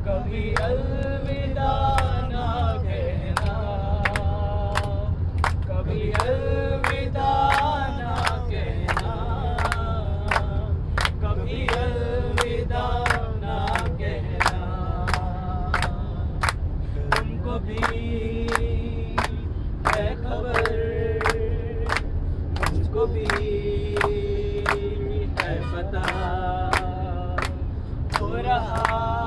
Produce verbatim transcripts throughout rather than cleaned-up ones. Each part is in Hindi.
कभी अलविदा ना कहना, कभी अलविदा ना कहना, कभी अलविदा ना कहना। तुमको भी है खबर, मुझको भी है पता, हो रहा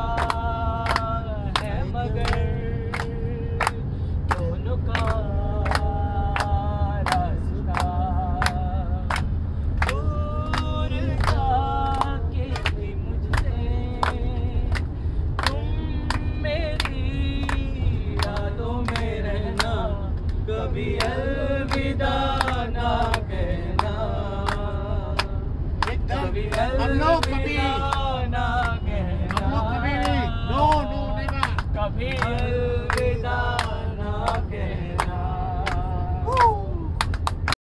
है मगर दोनों का रास्ता दूर जाके भी मुझसे, तुम मेरी यादों में रहना, कभी अलविदा ना कहना, कभी अलविदा ना कहना, नो नो नहीं कभी